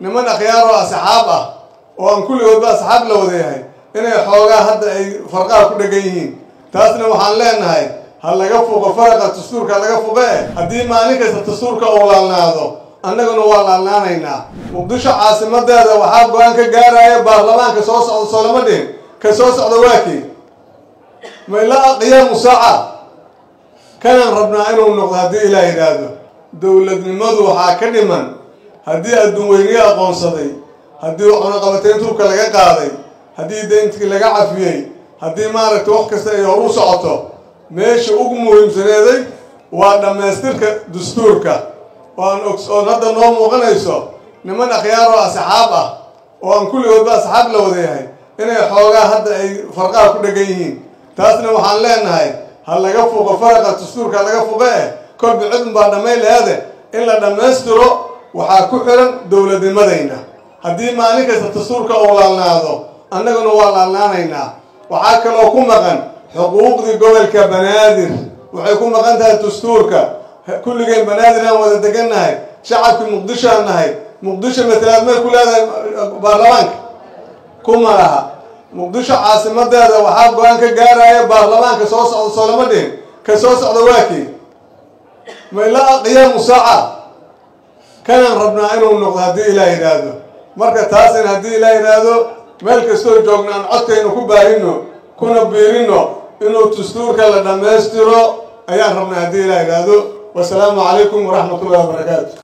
niman akhyaar oo asxaab ah oo aan kulligoodba asxaab la wadayahay inay xoogaa hadda ay farqaha ku dhagan yihiin taasna waxaan leenahay ha laga fuqo faraqa dastuurka laga fuqe haddii maalin kasta dastuurka uu laalnaado annaguna waa laalnaanaynaa muqdisho caasimadeeda waxaa go-aan ka gaaraya baarlamaanka soo socda soo lama dhihin ka soo socda waakii ma ilaa qiyaamu saaca kanaan rabnaa inuu noqdo haddii ilaah yidhaahdo dowladnimadu waxaa ka dhiman haddii adduun weyniye aqoonsaday haddii cunaqabateyn turka laga qaaday haddii deyntii laga cafiyey haddii maaragtay wax kasta ay hor u socoto meesha ugu muhiimsaneeday waa dhammaystirka dastuurka oon hadda noo muuqanayso niman akhyaar oo asxaab ah oo aan kulligoodba asxaab la wadayahay inay xoogaa hadda ay farqaha ku dhagan yihiin taasna waxaan leenahay ha laga fuqo faraqa dastuurka laga fuqe kolba cidun baa dhammayn laheede in la dhammaystiro waxaa ku xiran dowladnimadayna haddii maalin kasta dastuurka uu laalnaado annaguna waa laalnaanaynaa waxaa kaloo ku maqan xuquuqdii gobolka banaadir waxay ku maqan tahay dastuurka kulligeen banaadir aan wada degannahay shacabkii muqdisho aan nahay muqdisho matalaad may ku leedahay baarlamaanka kuma laha muqdisho caasimadeeda waxaa go-aan ka gaaraya baarlamaanka soo socda soo lama dhihin ka soo socda waakii ma ilaa qiyaamu saaca kanaan rabnaa inuu noqdo haddii ilaah yidhaahdo marka taasina haddii ilaah yidhaahdo meel kastoo joogno aan codkaynu ku baahino kuna biirino inuu dastuurka la dhammaystiro ayaan rabnaa haddii ilaah yidhaahdo wasalaamu calaykum waraxmatullahi wabarakaatu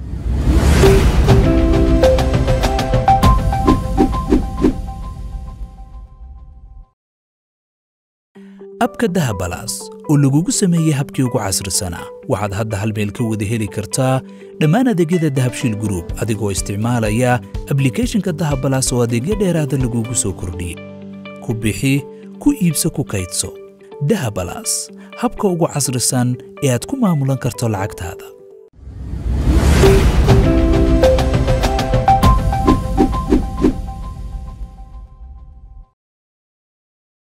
abka dahabalaas oo lagugu sameeyey habkii ugu casrisanaa waxaad hadda hal meel ka wada heli kartaa dhammaan adeegyada dahabshiil group adigoo isticmaalaya ablicathonka dahabalaas oo adeegyo dheeraada lagugu soo kordhiyey ku bixi ku iibso ku kaydso dahabalaas habka ugu casrisan ee aad ku maamulan karto lacagtaada